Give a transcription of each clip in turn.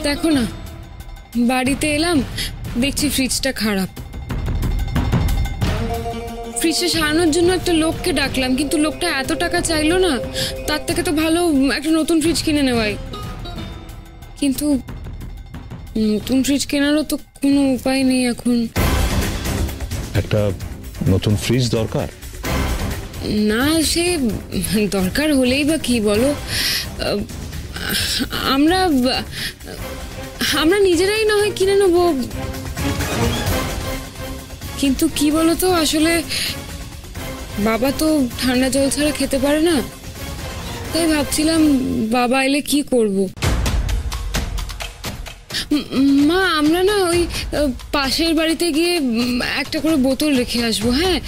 দেখো না, বাড়িতে এলাম, দেখছি ফ্রিজটা খারাপ। ফ্রিজটা সারানোর জন্য একটা লোককে ডাকলাম, কিন্তু লোকটা এত টাকা চাইলো না, তার থেকে তো ভালো একটা নতুন ফ্রিজ কিনে নেওয়াই। কিন্তু নতুন ফ্রিজ কেনারও তো কোনো উপায় নেই এখন। একটা নতুন ফ্রিজ দরকার? না, সে দরকার হলেই বা কি বলো, আমরা নিজেরাই না হয় কিনে নেবো। কিন্তু কি বলতো, আসলে বাবা তো ঠান্ডা জল ছাড়া খেতে পারে না, তাই ভাবছিলাম বাবা এলে কি করব। মা, আমরা না ওই পাশের বাড়িতে গিয়ে একটা করে বোতল রেখে আসবো। হ্যাঁ,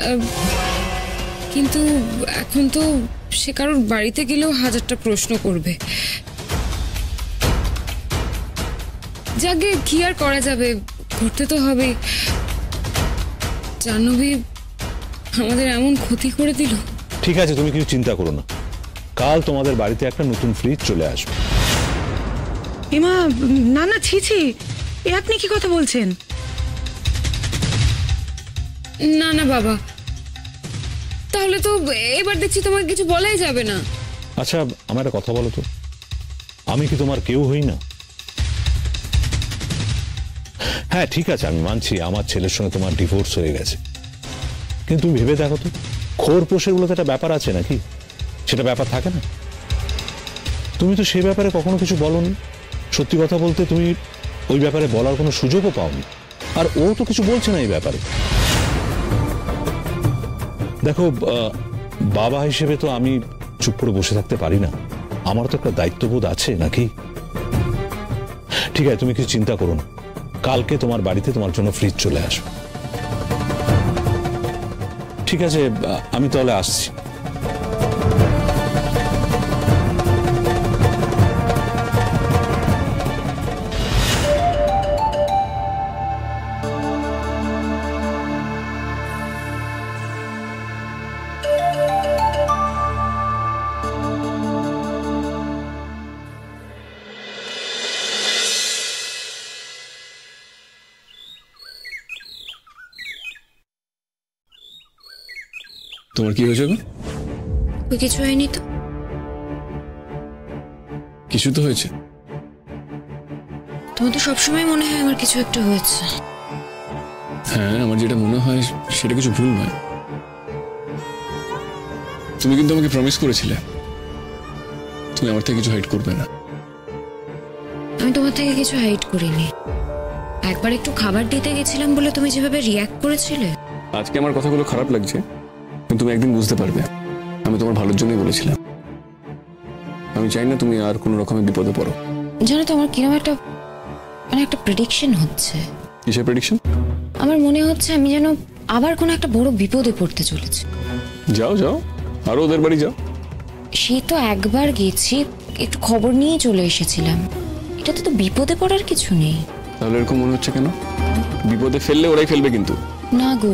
কিন্তু এখন তো সে কারোর বাড়িতে গেলেও হাজারটা প্রশ্ন করবে। যাকে কি আর করা যাবে, করতে তো হবে। জাহ্নবী আমাদের এমন ক্ষতি করে দিল। ঠিক আছে, তুমি কিছু চিন্তা করো না, কাল তোমাদের বাড়িতে একটা নতুন ফ্রিজ চলে আসবে। এমা, না না, ছি ছি, এ আপনি কি কথা বলছেন? না না বাবা, তাহলে তো এবার দেখছি তোমাকে কিছু বলাই যাবে না। আচ্ছা, আমার একটা কথা বলো তো, আমি কি তোমার কেউ হই না? হ্যাঁ ঠিক আছে, আমি মানছি আমার ছেলের সঙ্গে তোমার ডিভোর্স হয়ে গেছে, কিন্তু তুমি ভেবে দেখো তো, খোরপোশের গুলো তো একটা ব্যাপার আছে নাকি? সেটা ব্যাপার থাকে না? তুমি তো সে ব্যাপারে কখনো কিছু বলোনি। সত্যি কথা বলতে তুমি ওই ব্যাপারে বলার কোনো সুযোগও পাওনি, আর ও তো কিছু বলছে না এই ব্যাপারে। দেখো, বাবা হিসেবে তো আমি চুপ করে বসে থাকতে পারি না, আমার তো একটা দায়িত্ববোধ আছে নাকি? ঠিক আছে, তুমি কিছু চিন্তা করো না, কালকে তোমার বাড়িতে তোমার জন্য ফ্রিজ চলে আসবে। ঠিক আছে, আমি তাহলে আসছি। তোমার কি হয়েছে? কিছু হয়নি তো। কিছু তো হয়েছে। তোমার তো সবসময় মনে হয় আমার কিছু একটা হয়েছে। হ্যাঁ, আমার যেটা মনে হয় সেটা কিছু ভুল নয়। তুমি কিন্তু আমাকে প্রমিস করেছিলে তুমি আমার থেকে কিছু হাইড করবে না। আমি তোমার থেকে কিছু হাইড করিনি। একবার একটু খাবার দিতে গেছিলাম বলে তুমি যেভাবে রিয়াক্ট করেছিলে। আজকে আমার কথাগুলো খারাপ লাগছে, কিন্তু তুমি একদিন বুঝতে পারবে আমি তোমার ভালোর জন্যই বলেছিলাম। আমি চাই না তুমি আর কোনো রকমের বিপদে পড়ো। জানো তো, আমার কিরকম একটা একটা প্রেডিকশন হচ্ছে। কিসের প্রেডিকশন? আমার মনে হচ্ছে আমি যেন আবার কোনো একটা বড় বিপদে পড়তে চলেছি। যাও যাও, আরো ওদের বাড়ি যাও। সে তো একবার গেছি, একটু খবর নিয়ে চলে এসেছিলাম। এটাতে তো বিপদে পড়ার কিছু নেই। তাহলে এরকম মনে হচ্ছে কেন? বিপদে ফেললে ওরাই ফেলবে কিন্তু। না গো,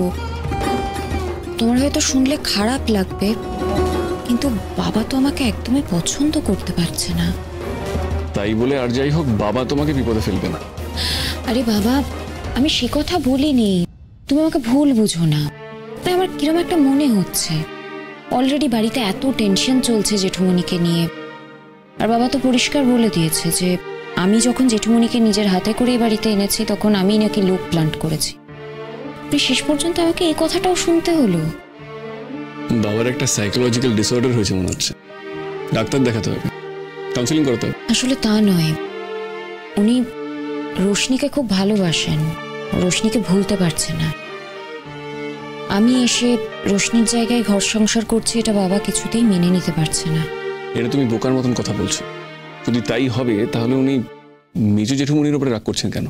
তোমার হয়তো শুনলে খারাপ লাগবে, কিন্তু বাবা তো আমাকে একদমই পছন্দ করতে পারছে না। তাই বলে আর যাই হোক বাবা তোমাকে বিপদে ফেলবে না। আরে বাবা, আমি সে কথা বলিনি, তুমি আমাকে ভুল বুঝো না। তাই আমার কিরকম একটা মনে হচ্ছে। অলরেডি বাড়িতে এত টেনশন চলছে জেঠুমনিকে নিয়ে, আর বাবা তো পরিষ্কার বলে দিয়েছে যে আমি যখন জেঠুমনিকে নিজের হাতে করে বাড়িতে এনেছি তখন আমি নাকি লোক প্লান্ট করেছি। শেষ পর্যন্ত আমাকে এই কথাটাও শুনতে হলো। বাবার একটা সাইকোলজিক্যাল ডিসঅর্ডার হয়েছে মনে হচ্ছে, ডাক্তার দেখাতে হবে, কাউন্সিলিং করতে হবে। আসলে তা নয়, উনি রোশনিকে খুব ভালোবাসেন, রোশনিকে ভুলতে পারছে না। আমি এসে রোশনির জায়গায় ঘর সংসার করছি, এটা বাবা কিছুতেই মেনে নিতে পারছে না। এটা তুমি বোকার মতন কথা বলছো। যদি তাই হবে তাহলে উনি মেজো জেঠুমনির উপরে রাগ করছেন কেন?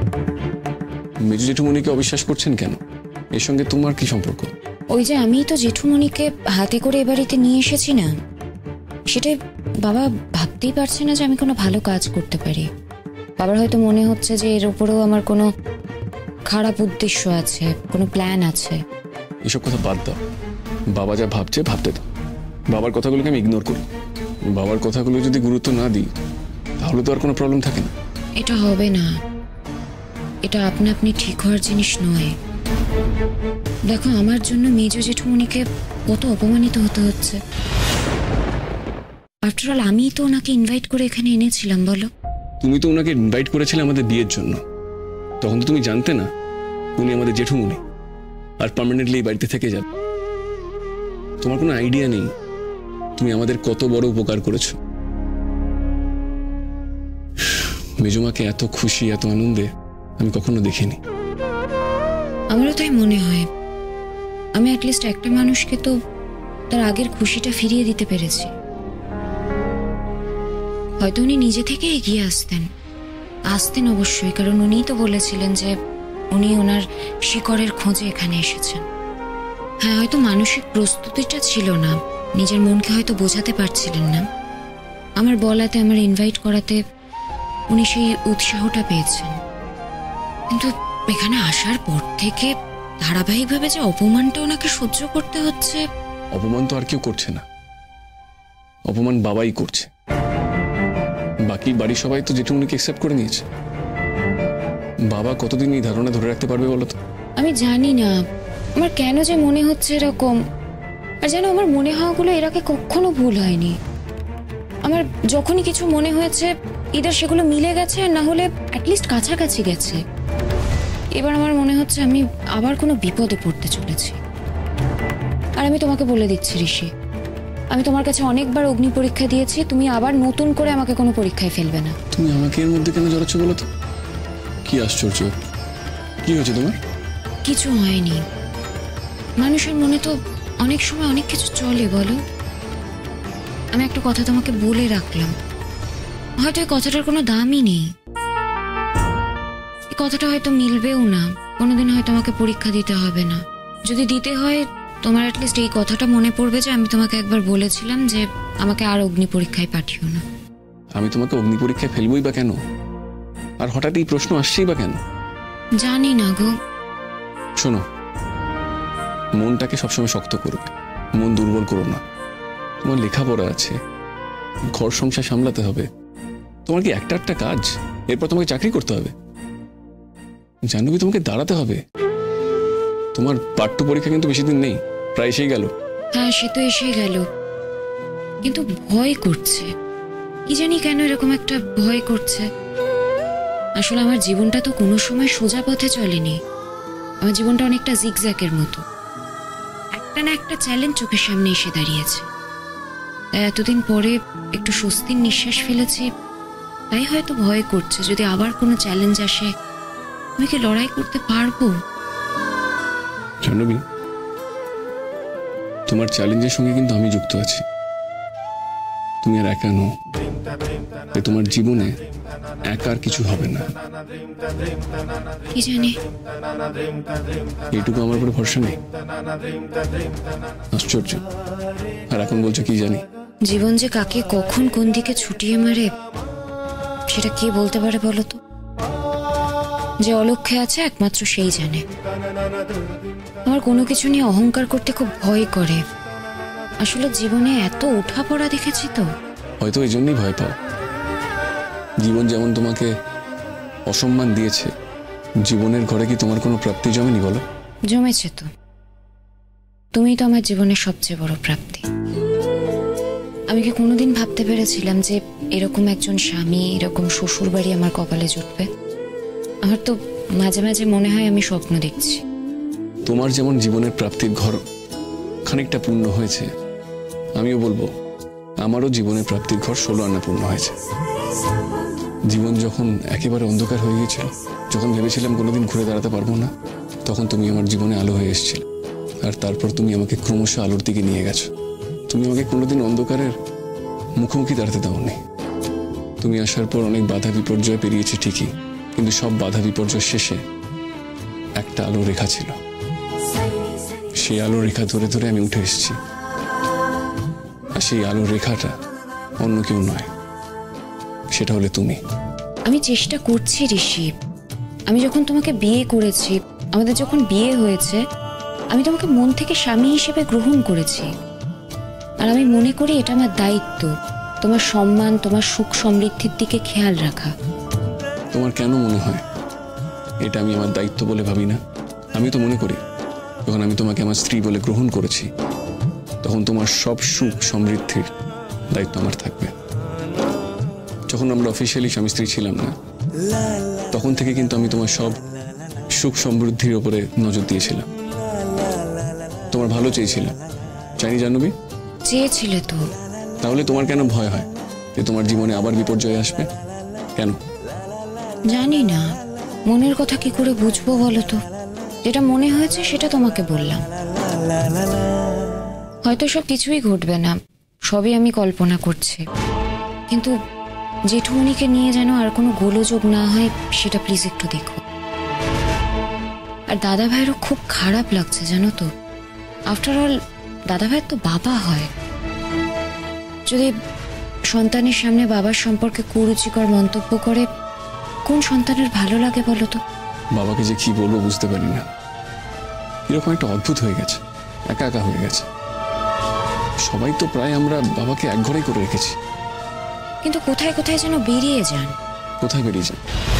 মেজো জেঠুমনিকে অবিশ্বাস করছেন কেন? এর সঙ্গে তোমার কি সম্পর্ক? ওই যে আমি তো জেঠুমনিকে হাতে করে এ বাড়িতে নিয়ে এসেছি না, সেটাই বাবা ভাবতেই পারছে না যে আমি কোনো ভালো কাজ করতে পারি। বাবার হয়তো মনে হচ্ছে যে এর উপরেও আমার কোনো খারাপ উদ্দেশ্য আছে, কোনো প্ল্যান আছে। এসব কথা বাদ দাও, বাবা যা ভাবছে ভাবতে দাও। বাবার কথাগুলোকে আমি ইগনোর করি। বাবার কথাগুলো যদি গুরুত্ব না দিই তাহলে তো আর কোনো প্রবলেম থাকে না। এটা হবে না, এটা আপনা আপনি ঠিক হওয়ার জিনিস নয়। দেখো, আমার জন্য মেজ জেঠুমনিকে কত অপমানিত হতে হচ্ছে। আফটার অল আমি তো ওনাকে ইনভাইট করে এখানে এনেছিলাম, বলো। তুমি তো ওনাকে ইনভাইট করেছিলে আমাদের বিয়ের জন্য, তখন তো তুমি জানতে না উনি আমাদের জেঠুমনি আর পার্মানেন্টলি এই বাড়িতে থেকে যাবে। তোমার কোনো আইডিয়া নেই তুমি আমাদের কত বড় উপকার করেছো। মেজমাকে এত খুশি, এত আনন্দে আমি কখনো দেখিনি। আমারও তাই মনে হয়। আমি অ্যাটলিস্ট একটা মানুষকে তো তার আগের খুশিটা ফিরিয়ে দিতে পেরেছি। হয়তো উনি নিজে থেকে এগিয়ে আসতেন অবশ্যই, কারণ উনিই তো বলেছিলেন যে উনি ওনার শিকড়ের খোঁজে এখানে এসেছেন। হ্যাঁ, হয়তো মানসিক প্রস্তুতিটা ছিল না, নিজের মনকে হয়তো বোঝাতে পারছিলেন না। আমার বলাতে, আমার ইনভাইট করাতে উনি সেই উৎসাহটা পেয়েছেন। কিন্তু এখানে আসার পর থেকে ধারাবাহিকভাবে যে অপমানটা ওনাকে সহ্য করতে হচ্ছে। অপমান তো আর কেউ করছে না, অপমান বাবাই করছে। বাকি বাড়ির সবাই তো জেঠুমনিকে অ্যাকসেপ্ট করে নিয়েছে। বাবা কতদিন এই ধারণা ধরে রাখতে পারবে বলো তো? আমি জানি না আমার কেন যে মনে হচ্ছে এরকম। আর যেন আমার মনে হওয়াগুলো এর আগে কখনো ভুল হয়নি। আমার যখনই কিছু মনে হয়েছে ইদার সেগুলো মিলে গেছে, আর না হলে অ্যাটলিস্ট কাছাকাছি গেছে। এবার আমার মনে হচ্ছে আমি আবার কোনো বিপদে পড়তে চলেছি। আর আমি তোমাকে বলে দিচ্ছি ঋষি, আমি তোমার কাছে অনেকবার অগ্নি পরীক্ষা দিয়েছি, তুমি আবার নতুন করে আমাকে কোনো পরীক্ষায় ফেলবে না। তুমি আমাকে এর মধ্যে কেন জড়াচ্ছ বলো তো? কি আশ্চর্য, কি হয়েছে তোমার? কিছু হয়নি। মানুষের মনে তো অনেক সময় অনেক কিছু চলে, বলো। আমি একটা কথা তোমাকে বলে রাখলাম, হয়তো এই কথাটার কোনো দামই নেই, এই কথাটা হয়তো মিলবেও না, কোনোদিন হয়তো আমাকে পরীক্ষা দিতে হবে না। যদি দিতে হয় তোমার অ্যাটলিস্ট এই কথাটা মনে পড়বে যে আমি তোমাকে একবার বলেছিলাম যে আমাকে আর অগ্নি পরীক্ষায় পাঠিও না। আমি তোমাকে অগ্নি পরীক্ষায় ফেলবই বা কেন? আর হঠাৎ এই প্রশ্ন আসছেই বা কেন? জানি না গো। শোনো, মনটাকে সবসময় শক্ত করবে, মন দুর্বল করো না। তোমার লেখাপড়া আছে, ঘর সংসার সামলাতে হবে। তোমার কি একটা কাজ, এরপর তোমাকে চাকরি করতে হবে। জাহ্নবী, তোমাকে দাঁড়াতে হবে। তোমার পার্ট টু পরীক্ষা কিন্তু বেশি দিন নেই, প্রায় এসেই গেল। হ্যাঁ, সে তো এসে গেল, কিন্তু ভয় করছে। কি জানি কেন এরকম একটা ভয় করছে। আসলে আমার জীবনটা তো কোনো সময় সোজা পথে চলেনি। আমার জীবনটা অনেকটা জিগজ্যাগের মতো, একটা না একটা চ্যালেঞ্জ চোখের সামনে এসে দাঁড়িয়েছে। তাই এতদিন পরে একটু স্বস্তির নিঃশ্বাস ফেলেছি, তাই হয়তো ভয় করছে যদি আবার কোনো চ্যালেঞ্জ আসে আমি কি লড়াই করতে পারবো। জাহ্নবী, তোমার চ্যালেঞ্জের সঙ্গে কিন্তু আমি যুক্ত আছি। তুমি আর একা নও, তাই তোমার জীবনে একার কিছু হবে না। কি জানি, এইটুকু আমার উপরে ভরসা নেই। আশ্চর্য। আর এখন বলছো কি জানি। জীবন যে কাকে কখন কোন দিকে ছুটিয়ে মারে সেটা কে বলতে পারে বলো তো? যে অলক্ষ্যে আছে একমাত্র সেই জানে। আমার কোনো কিছু নিয়ে অহংকার করতে খুব ভয় করে। আসলে জীবনে এত ওঠা পড়া দেখেছি তো। হয়তো এই জন্যই ভয় পাও। জীবন যেমন তোমাকে অসম্মান দিয়েছে, জীবনের ঘরে কি তোমার কোনো প্রাপ্তি জমেনি বলো? জমেছে তো। তুমিই তো আমার জীবনের সবচেয়ে বড় প্রাপ্তি। আমি কি কোনোদিন ভাবতে পেরেছিলাম যে এরকম একজন স্বামী, এরকম শ্বশুর বাড়ি আমার কপালে জুটবে? আমার তো মাঝে মাঝে মনে হয় আমি স্বপ্ন দেখছি। তোমার যেমন জীবনের প্রাপ্তির ঘর খানিকটা পূর্ণ হয়েছে, আমিও বলবো আমারও জীবনের প্রাপ্তির ঘর 16 আনা পূর্ণ হয়েছে। জীবন যখন একেবারে অন্ধকার হয়ে গিয়েছিল, যখন ভেবেছিলাম কোনোদিন ঘুরে দাঁড়াতে পারবো না, তখন তুমি আমার জীবনে আলো হয়ে এসেছিলে। আর তারপর তুমি আমাকে ক্রমশ আলোর দিকে নিয়ে গেছো। তুমি আমাকে কোনোদিন অন্ধকারের মুখোমুখি দাঁড়াতে দাওনি। তুমি আসার পর অনেক বাধা বিপর্যয় পেরিয়েছি ঠিকই, কিন্তু সব বাধা বিপর্যয় শেষে একটা আলো রেখা ছিল। সেই আলো রেখা ধরে ধরে আমি উঠে এসেছি। আর সেই আলো রেখাটা অন্য কেউ নয়, সেটা হলে তুমি। আমি চেষ্টা করছি ঋষি। আমি যখন তোমাকে বিয়ে করেছি, আমাদের যখন বিয়ে হয়েছে, আমি তোমাকে মন থেকে স্বামী হিসেবে গ্রহণ করেছি। আর আমি মনে করি এটা আমার দায়িত্ব, তোমার সম্মান, তোমার সুখ সমৃদ্ধির দিকে খেয়াল রাখা। তোমার কেন মনে হয় এটা আমি আমার দায়িত্ব বলে ভাবি না? আমি তো মনে করি যখন আমি তোমাকে আমার স্ত্রী বলে গ্রহণ করেছি তখন তোমার সব সুখ সমৃদ্ধির দায়িত্ব আমার থাকবে। যখন আমরা অফিসিয়ালি স্বামী স্ত্রী ছিলাম না তখন থেকে কিন্তু আমি তোমার সব সুখ সমৃদ্ধির উপরে নজর দিয়েছিলাম, তোমার ভালো চেয়েছিলাম, চাইনি জাহ্নবী? চেয়েছিলে তো। তাহলে তোমার কেন ভয় হয় যে তোমার জীবনে আবার বিপর্যয় আসবে? কেন? জানি না, মনের কথা কি করে বুঝবো বলো তো। যেটা মনে হয়েছে সেটা তোমাকে বললাম। হয়তো সব কিছুই ঘটবে না, সবই আমি কল্পনা করছি, কিন্তু জেঠুমনিকে নিয়ে যেন আর কোনো গোলযোগ না হয় সেটা প্লিজ একটু দেখো। আর দাদা ভাইয়েরও খুব খারাপ লাগছে জানো তো। আফটার অল দাদা ভাইয়ের তো বাবা হয়, যদি সন্তানের সামনে বাবার সম্পর্কে কুরুচিকর মন্তব্য করে কোন সন্তানের ভালো লাগে বলো তো? বাবাকে যে কি বলবো বুঝতে পারি না, এরকম একটা অদ্ভুত হয়ে গেছে, একা একা হয়ে গেছে। সবাই তো প্রায় আমরা বাবাকে এক ঘরেই করে রেখেছি, কিন্তু কোথায় কোথায় যেন বেরিয়ে যান। কোথায় বেরিয়ে যান?